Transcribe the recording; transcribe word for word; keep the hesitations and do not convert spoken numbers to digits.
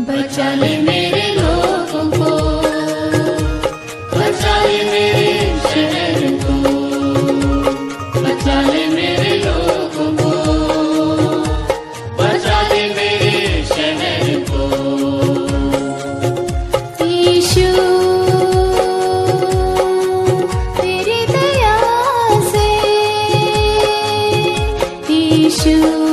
बचा ले मेरे लोगों को, बचा ले मेरे शहर को, बचा ले मेरे लोगों को, बचा ले मेरे शहर को। यीशु तेरी दया से, यीशु